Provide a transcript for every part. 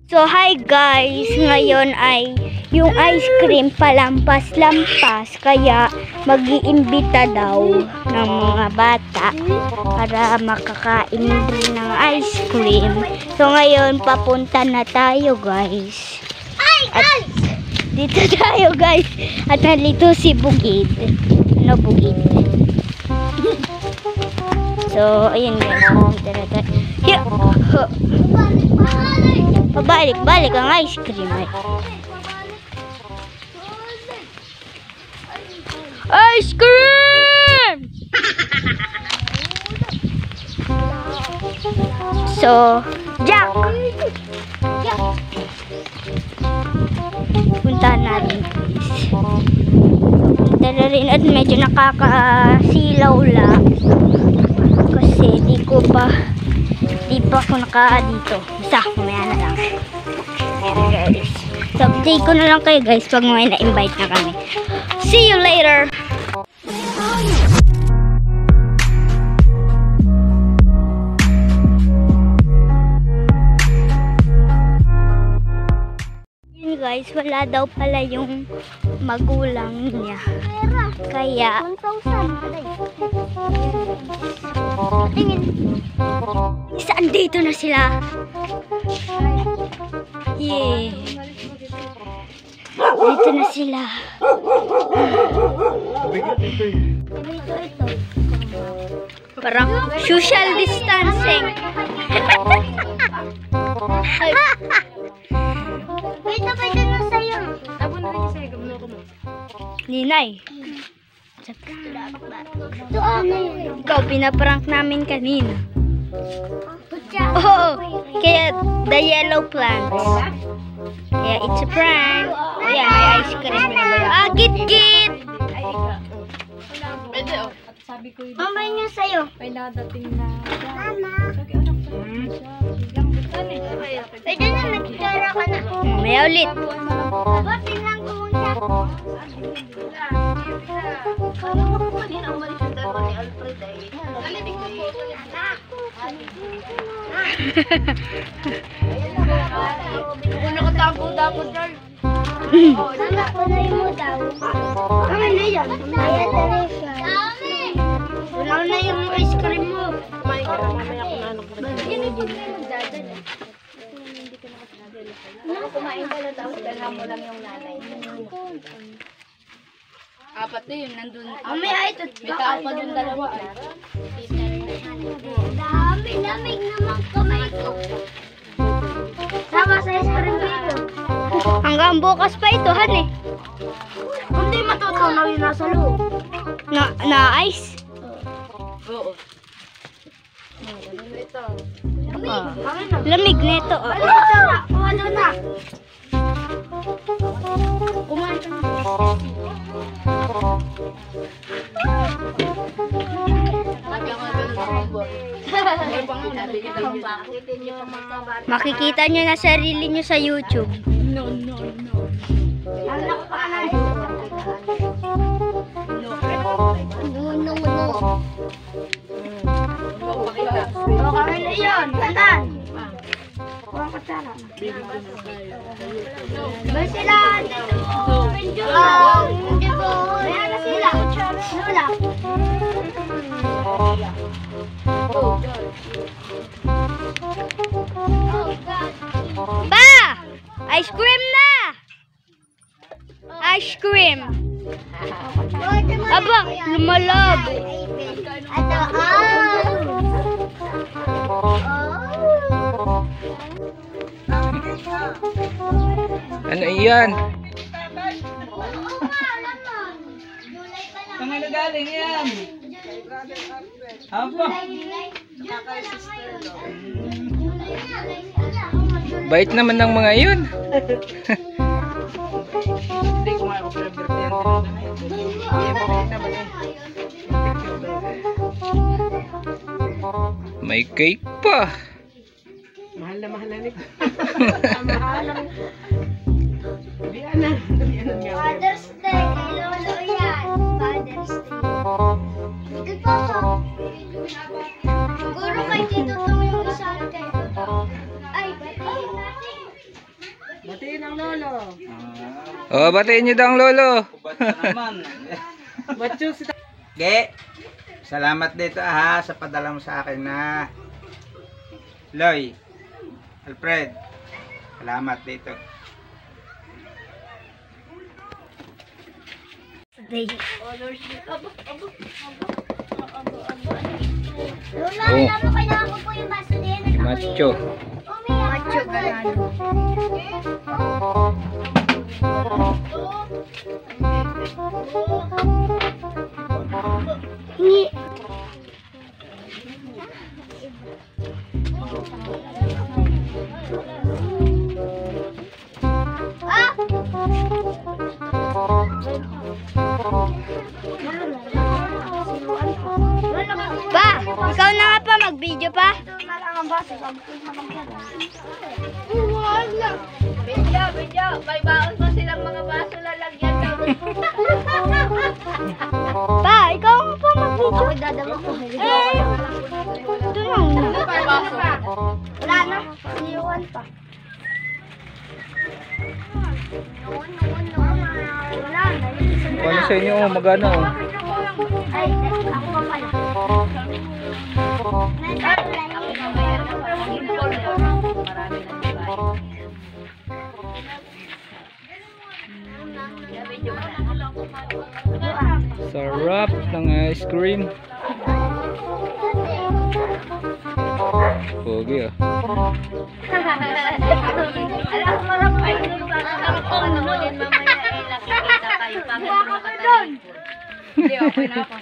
So hi guys, ngayon ay yung ice cream palampas-lampas kaya mag-iimbita daw ng mga bata para makakain din ng ice cream. So ngayon papunta na tayo guys. At dito tayo guys at nalito si Bugid. Ano Bugid? So ayun guys, dito na tayo. Pabalik-balik ang ice cream eh. Ice cream! So, Jack! Puntahan natin guys. Punta na rin at medyo nakakasilaw lang. Kasi di pa ako naka dito. Basta, mamaya na lang. Ayan guys. So, update ko na lang kayo guys pag may na-invite na kami. See you later! Yun guys, wala daw pala yung magulang niya. Kaya, 1,000. Tingin. Saan dito na sila? Yeah. Dito na sila. Ito. Parang social distancing. Ito pa ito na sa'yo. Tapon na rin sa'yo. Gabalo ko mo. Ninay. Ito ano yun? Ikaw, pinaprank namin kanina. Oo, kaya the yellow plants. Kaya it's a prank. Ayan, may ice cream. Ah, kit-kit! Pwede oh. At sabi ko yun. Mamay niyo sa'yo. May nadating na. Mama. Sabi anak ko. Biglang butan eh. Pwede na, magkikara ka na. Mamaya ulit. Ba't tingnan ko muna? Parang ako kanina umalis yung dalawa ni Alfred ay. Alitin ko po. Kung nakatago-dago dyan. Mama, kunay mo daw. Kami na yan. Kaya Teresa. Kunaw na yung ice cream mo. Kumain ka na mamaya kung ano. Kumain ka na tapos dalhan mo lang yung nanay. Apat na yun, nandun. Mamaya ito. May tao pa dun dalawa. Dami, lamig naman kamay ko. Sama sa ice cream dito. Hanggang bukas pa ito, han eh. Hindi matutunaw na yun nasa loob. Na ice? Oo. Ito. Lamig nito. Oh. Ano na? Kumain ka na. Makikita nyo na sarili nyo sa YouTube. No. Anak pa na. No. O, kami na yun. Tanan. Kuha ka tara. Ba sila? Dito. Ayan na sila. Lola. Ba! Ice cream na! Ice cream! Aba, lumalab! Ito, Ano iyan? Kung ano galing yan? Apa? Bait naman ng mga iyon. Hindi ko nga ako pinabirte yan. May cake pa. Mahal na nito. Mahal lang. Diyan na nga. Father's Day, lolo yan. Father's Day. Dito po. Siguro kay Tito Tong yung isa. Ay, Batiin ang lolo. Oh, batiin niyo daw ang lolo. Batyo si Ge, salamat dito sa padala mo sa akin na Loy, Alfred. Salamat dito. Lola, Oh. alam mo kailangan ko po yung baso din. Macho. Macho ganado. Hingi. Pa, ikaw na nga pa, mag-video pa. Video. May baon pa silang mga baso lalagyan daw. Pa, ikaw nga pa, mag-video. Ako dadama ko. Ito lang. May baso. Wala na, iiwan pa. Wala na. Paano sa inyo? Magana oh. Ay, ako pa pala. Sarap ng ice cream. Pogi ah. Alam mo lang kayo nung sarap ko nanoodin mamaya ay nakikita kayo. Hindi, okay na ako.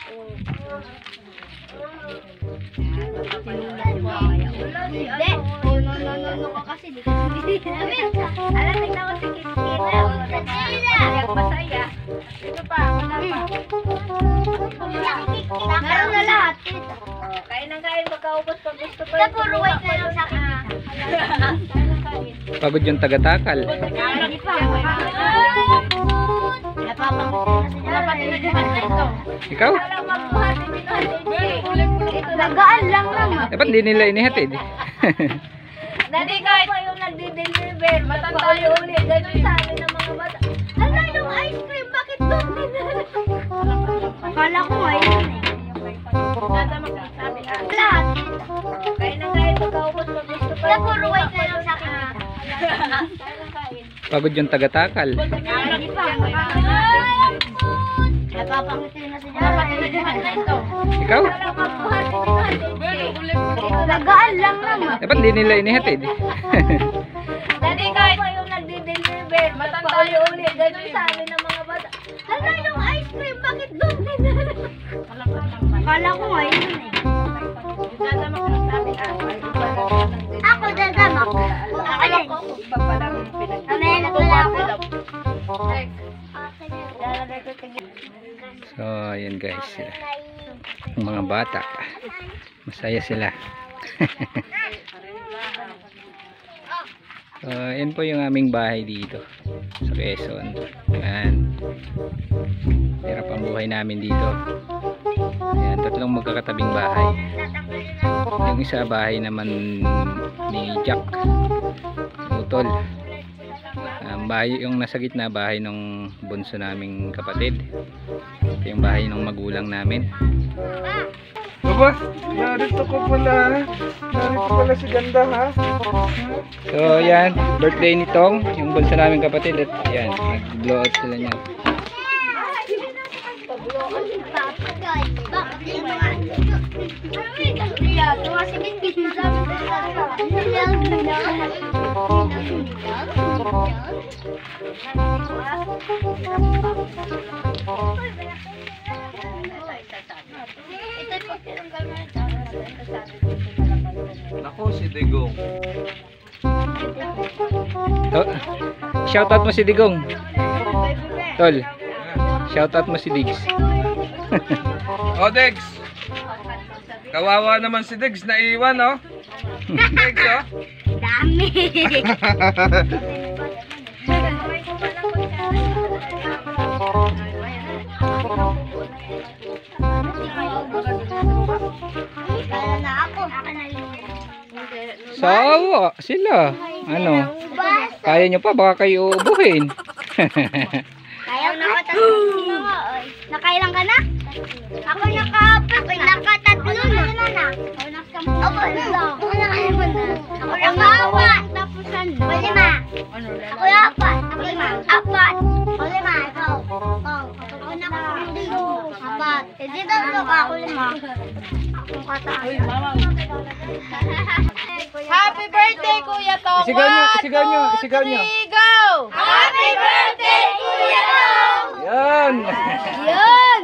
Hindi. No ka kasi. Di kasi Alam, tignan ko si Kitkita. Ayak masaya. Ito pa, wala pa. meron na lahat. Kain ng kain, magkaubos pag gusto pa. Ito, puro white na lang sa akin. Pagod yung tagatakal. Hindi pa. Ikaw? Lagaan lang naman. Eh, ba't di nila inihatid? Dati kahit pa yung nagdi-deliver, matanda yung ulit. Ganun sabi ng mga bata. Ala, yung ice cream, bakit doon dinala? Akala ko ngayon eh. Dadama ka, sabi Lahat. kain ng kain, magkaubos pag gusto pa. Ito, puro white na lang sa akin. Kain ng kain. Pagod yung tagatakal. Hindi pa. Napapangiti na si Ikaw? Lagaan lang naman. Eh, ba't di nila inihatid? Dati kahit pa yung nagdi-deliver, matanda yung ulit. Ganun sabi ng mga bata. Ala, yung ice cream, bakit doon dinala? Akala ko ngayon eh. Dadama ka, sabi Ako dadama ko. alam ko kung ba palang pinag- Mamaya nagwala ako. So, ayan guys sila. Ang mga bata. Masaya sila. So, ayan po yung aming bahay dito sa Quezon. Ayan. Hirap ang buhay namin dito. Ayan, tatlong magkakatabing bahay. Yung isa bahay naman ni Jack Utol. Bahay yung nasa gitna, bahay ng bunso naming kapatid. Ito yung bahay ng magulang namin. Baba, narito ko pala. Narito pala si Ganda ha. So yan, birthday ni Tong, yung bunso naming kapatid. At yan, nag-blow out sila niyan. Ako si Digong. Shoutout mo si Digong. Tol, shoutout mo si Diggs. O Dex. Kawawa naman si Dex, naiwan oh. Dex oh. Dami. Kaya na ako. Sawa sila. Ano? Bas. Kaya nyo pa, baka kayo uubuhin. Kaya na ka tatlo. Nakailang ka na? Ako nakapat. Ako nakatatlo na. Ako nakasampu. Ako nakapat. Tapos ano? Lima. Ako apat. Ako lima. Apat. Ako lima. Ikaw. Ako nakasampu. Apat. Hindi tatlo ka. Ako lima. Ako kataas. Happy birthday, Kuya Tong! Isigaw nyo. Go! Happy birthday, Kuya Tong! Yan. Yun!